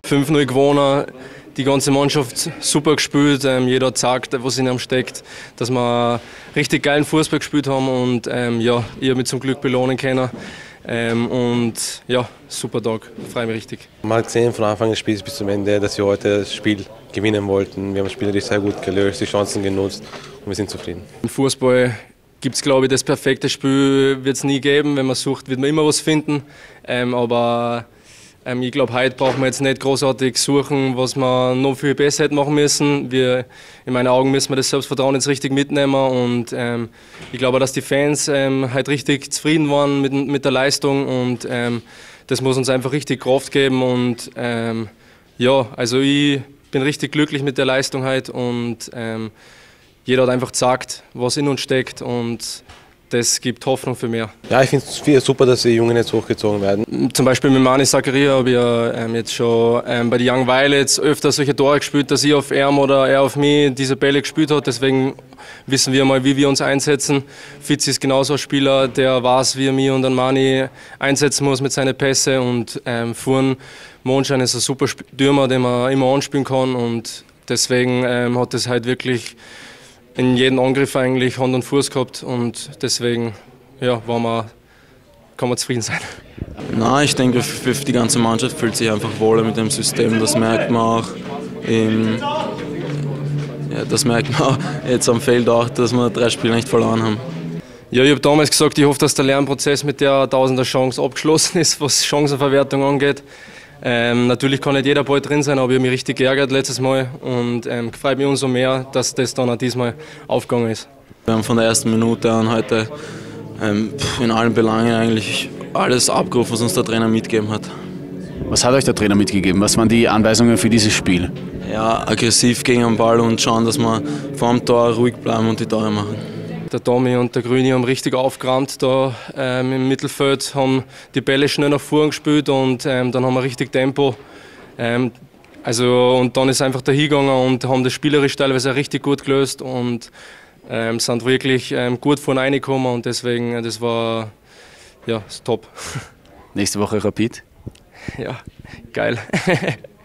5:0 gewonnen, die ganze Mannschaft super gespielt, jeder hat gesagt, was in ihm steckt, dass wir richtig geilen Fußball gespielt haben und ja, ich habe mich zum Glück belohnen können. Und ja, super Tag, freue mich richtig. Man hat gesehen von Anfang des Spiels bis zum Ende, dass wir heute das Spiel gewinnen wollten. Wir haben das Spiel sehr gut gelöst, die Chancen genutzt und wir sind zufrieden. Im Fußball gibt es, glaube ich, das perfekte Spiel wird es nie geben. Wenn man sucht, wird man immer was finden. Aber ich glaube, heute brauchen wir jetzt nicht großartig suchen, was wir noch viel besser hätten machen müssen. In meinen Augen müssen wir das Selbstvertrauen jetzt richtig mitnehmen und ich glaube, dass die Fans heute richtig zufrieden waren mit der Leistung und das muss uns einfach richtig Kraft geben und ja, also ich bin richtig glücklich mit der Leistung heute und jeder hat einfach gesagt, was in uns steckt und das gibt Hoffnung für mehr. Ja, ich finde es super, dass die Jungen jetzt hochgezogen werden. Zum Beispiel mit Mani Zakaria habe ich ja jetzt schon bei den Young Violets öfter solche Tore gespielt, dass ich auf er oder er auf mich diese Bälle gespielt hat. Deswegen wissen wir mal, wie wir uns einsetzen. Fitzi ist genauso ein Spieler, der weiß, wie er mich und den Mani einsetzen muss mit seinen Pässe. Und Furn Mondschein ist ein super Stürmer, den man immer anspielen kann. Und deswegen hat es halt wirklich in jedem Angriff eigentlich Hand und Fuß gehabt und deswegen ja, kann man zufrieden sein. Nein, ich denke, für die ganze Mannschaft fühlt sich einfach wohler mit dem System. Das merkt man auch, jetzt am Feld auch, dass wir 3 Spiele nicht verloren haben. Ja, ich habe damals gesagt, ich hoffe, dass der Lernprozess mit der 1000er Chance abgeschlossen ist, was Chancenverwertung angeht. Natürlich kann nicht jeder Ball drin sein, aber ich habe mich richtig geärgert letztes Mal und freut mich umso mehr, dass das dann auch diesmal aufgegangen ist. Wir haben von der ersten Minute an heute in allen Belangen eigentlich alles abgerufen, was uns der Trainer mitgegeben hat. Was hat euch der Trainer mitgegeben? Was waren die Anweisungen für dieses Spiel? Ja, aggressiv gegen den Ball und schauen, dass wir vor dem Tor ruhig bleiben und die Tore machen. Der Tommy und der Grüni haben richtig aufgerammt da im Mittelfeld, haben die Bälle schnell nach vorn gespielt und dann haben wir richtig Tempo. Und dann ist einfach dahin gegangen und haben das spielerisch teilweise richtig gut gelöst und sind wirklich gut vorne reingekommen und deswegen, das war ja top. Nächste Woche Rapid? Ja, geil.